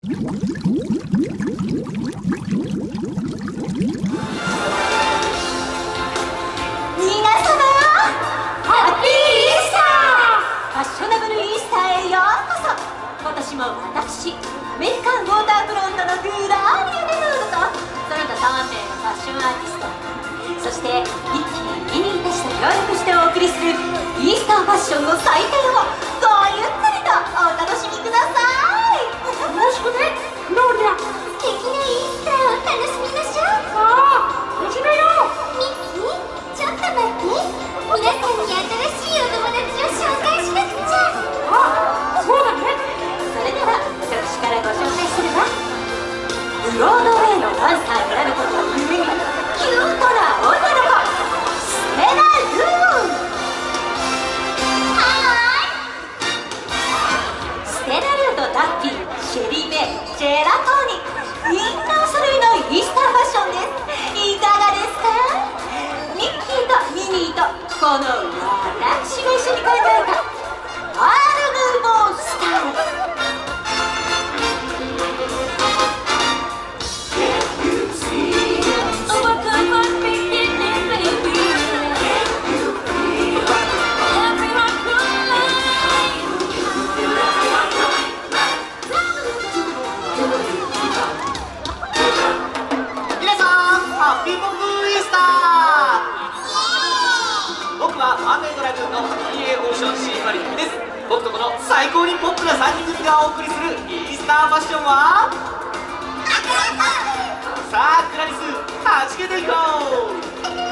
私も私、アメリカンウォーターフロントのグラーリア・レナードとその他3名のファッションアーティスト、そしてミッキー・ミニーたちと協力してお送りするイースターファッションの祭典をごゆっくりとお楽しみください。 よろしくね、グローリア。 素敵なイースターを楽しみましょう。 さあ始めよう。 ミッキー、ちょっと待って、皆さんに新しいお友達を紹介しなくちゃ。 あ、そうだね。 それでは私からご紹介するわ。ブロードウェイのダンサーになることを夢見るキュートな女の子、ステラ・ルーン。ステラ・ルーとダッフィー、シェリー・メイ、ジェラトーニ、みんなお揃いのイースターファッションです。いかがですか？ミッキーとミニーとこの私が一緒に考えたアール・ヌーボースタイル。 マーメイドラグーンの EA オーシャンシーマリンです。僕とこの最高にポップな3人組がお送りするイースターファッションはさあクラリス、はじけていこう。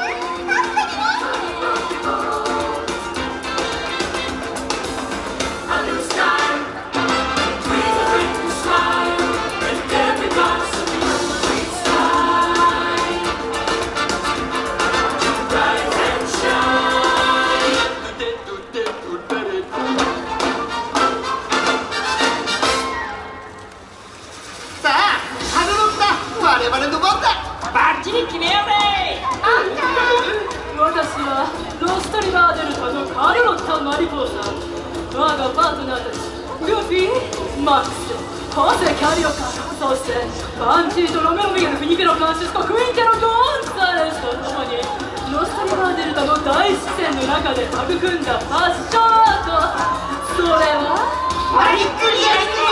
決めようぜ。私はロストリバーデルタのカルロッタ・マリポーサ。我がパートナーたち、ルフィ、マックス、ホセ・キャリオカ、そしてバンジーとロメロ・ミゲル、フィニペロ・フランシスコ、クインテロ・ゴンサレスと共にロストリバーデルタの大自然の中で育んだファッションアート、それはマリックリアル。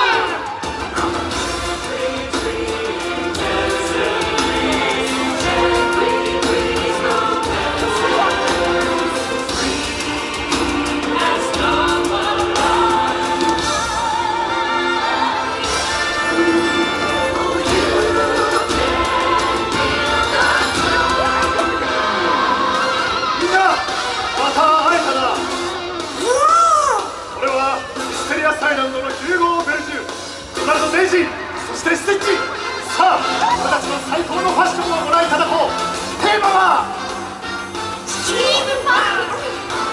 そしてステッチ。さあ俺たちの最高のファッションをご覧いただこう。テーマはスチームパン。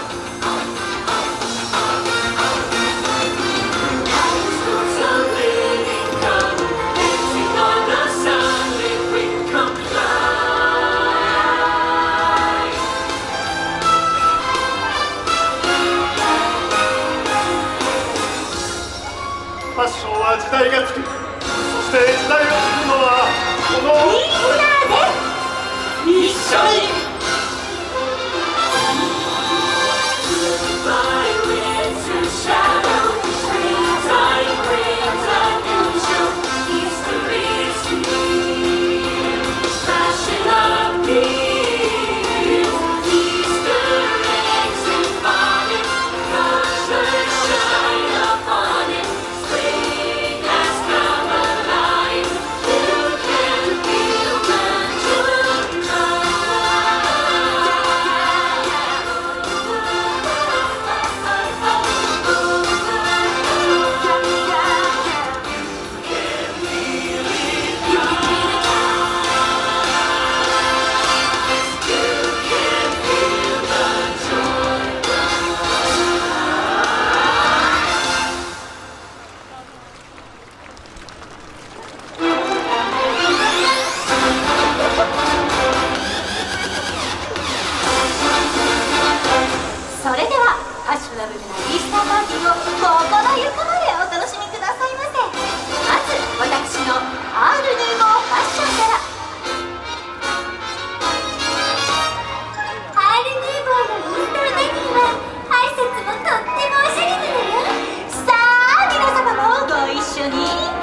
ファッションは時代が作る。そして時代を作るのはこのみんなで一緒に。 「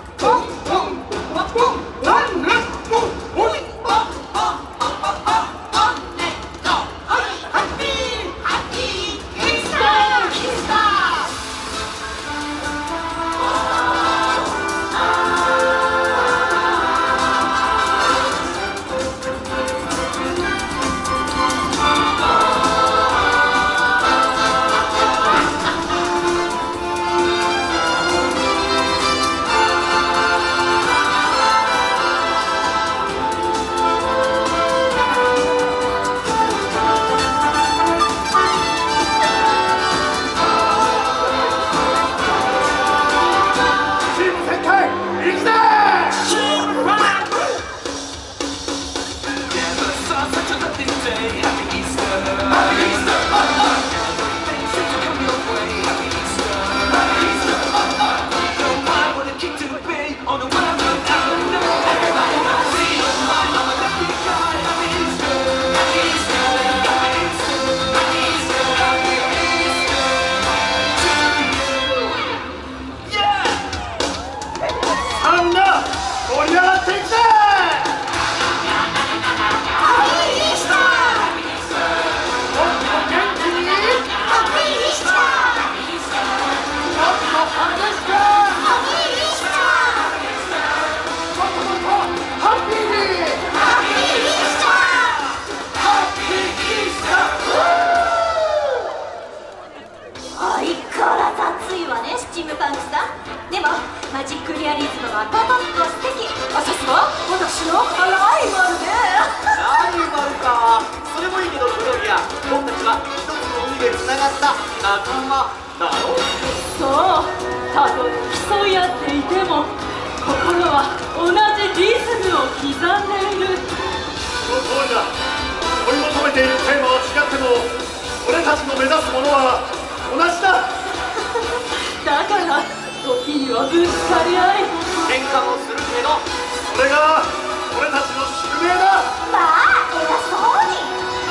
ワンワンワンワンレッツゴー。おいああああでつながった仲間だろう。 そう、たとえ競い合っていても心は同じリズムを刻んでいる。 その通りだ。追い求めているテーマは違っても俺たちの目指すものは同じだ。 だから時にはぶつかり合い喧嘩もするけどそれが俺たちの宿命だ。 まあ偉そうに。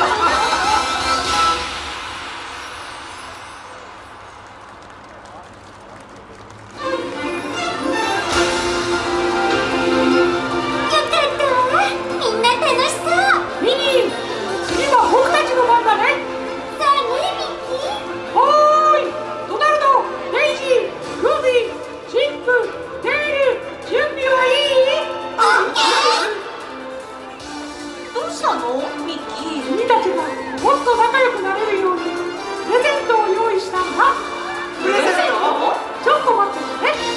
よかったわ、みんな楽しそう。 ミニー、次は僕たちの番だね。 さあね、ミッキー。 おーい、ドナルド、デイジー、グーフィー、チップ、テール、準備はいい？ オッケー。 どうしたのミッキー？ 君たちがもっと仲良くなれるようにプレゼントを用意したんだ。 プレゼント？ ちょっと待っててね。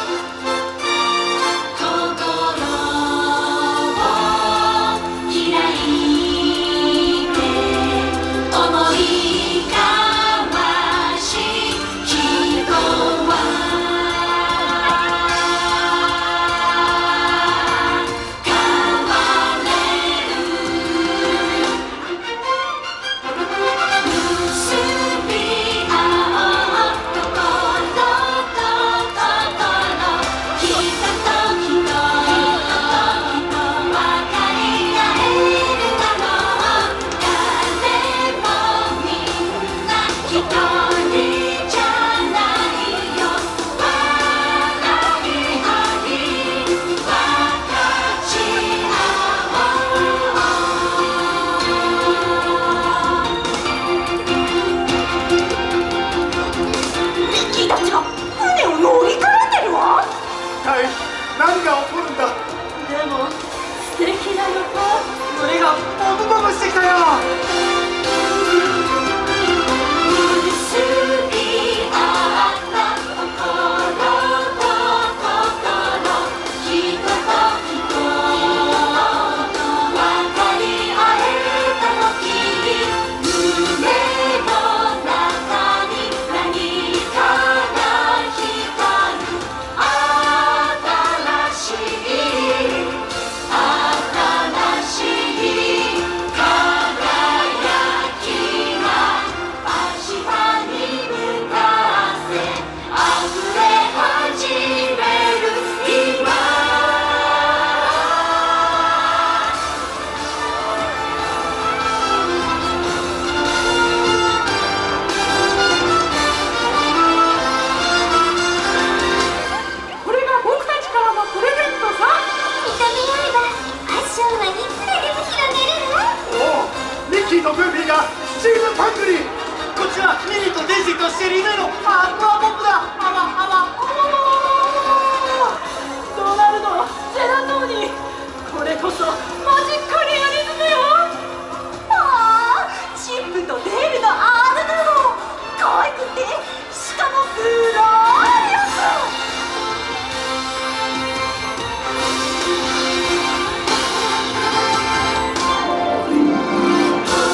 何が起こるんだ。 でも素敵な予感。 胸がボブボブしてきたよ。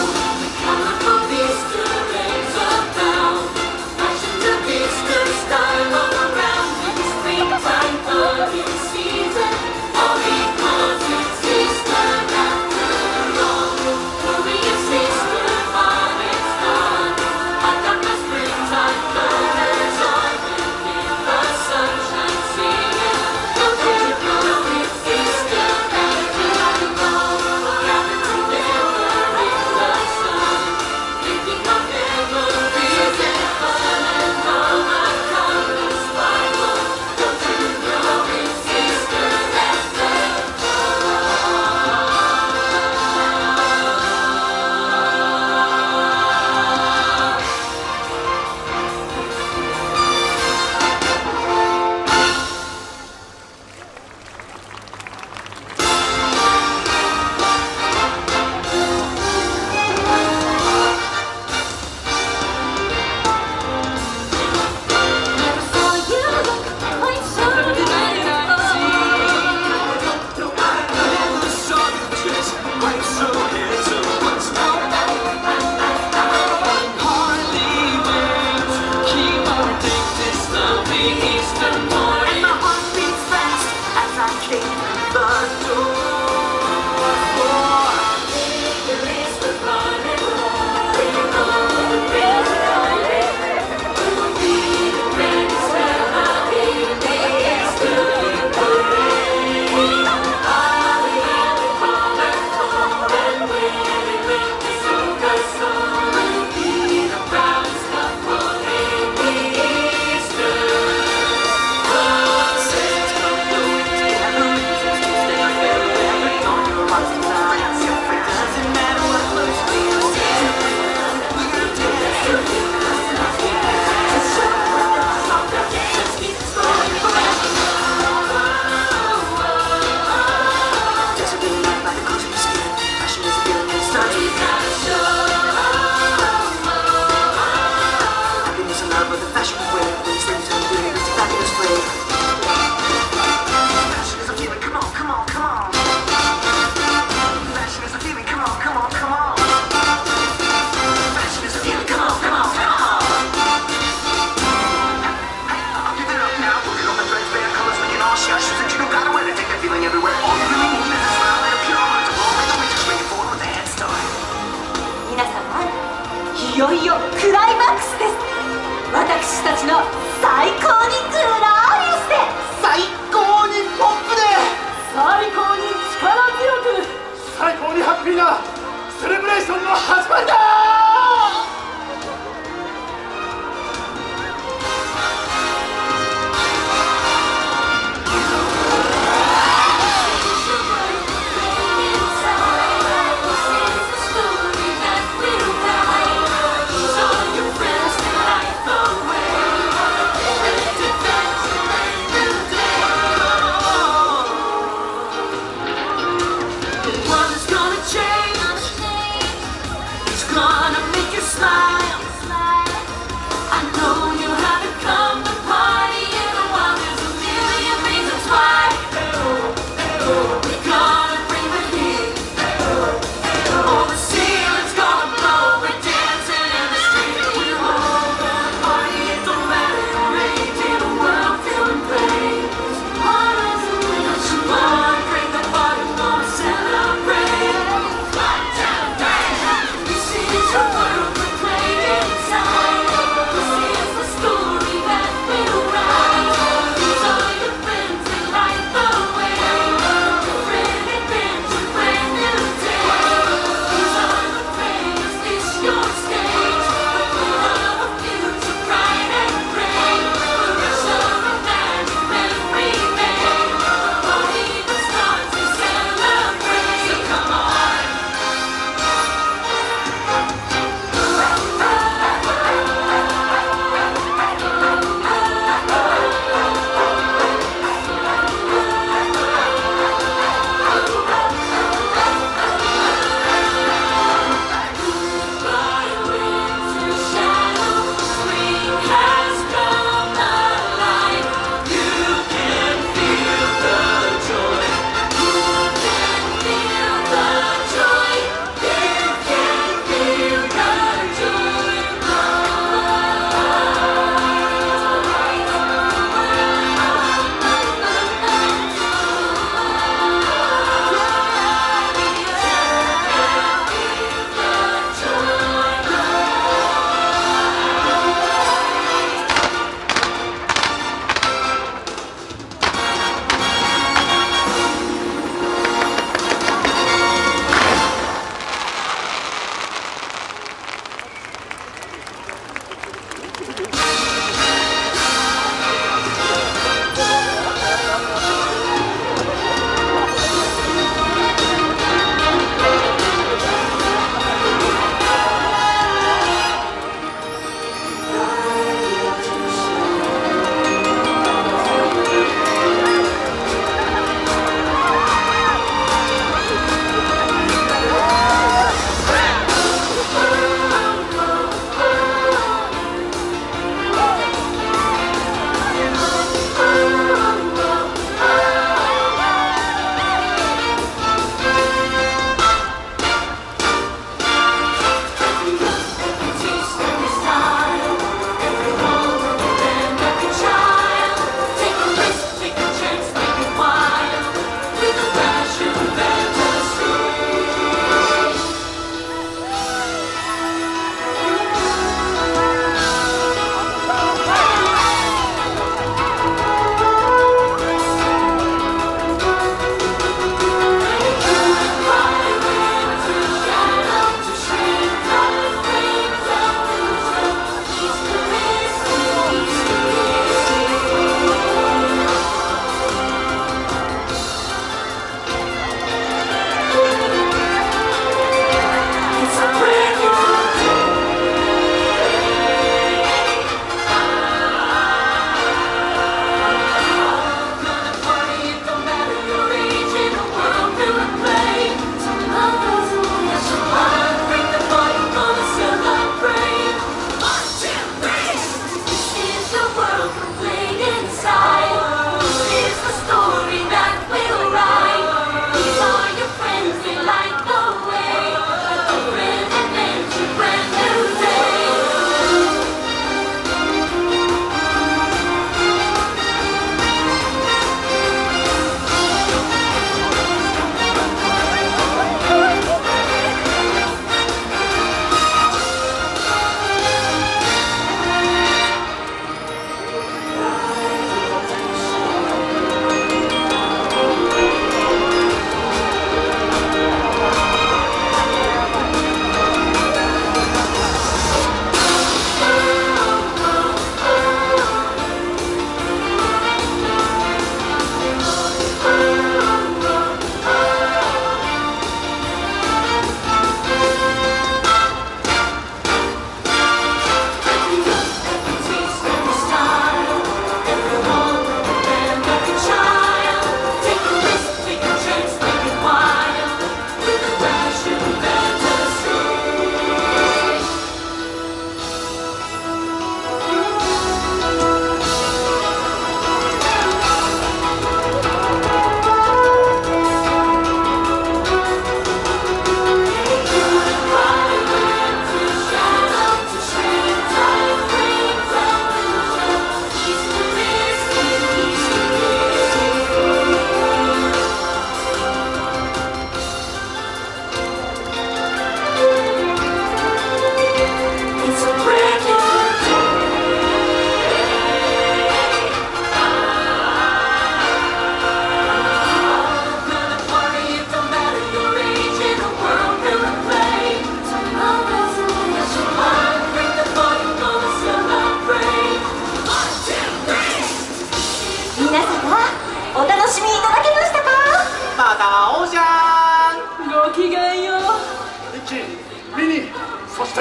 Star ッピーなセレブレーションの始まりだ。 What is gonna change?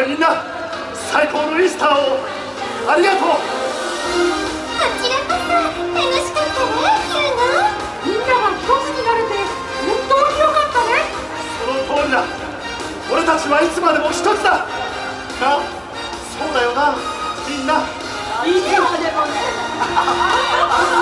してみんな最高のイースターをありがとう。 こちらこそ楽しかったねヒューゴ。 みんなが一つになれて本当によかったね。 その通りだ。俺たちはいつまでも一つだな。そうだよなみんな。 いつまでもね。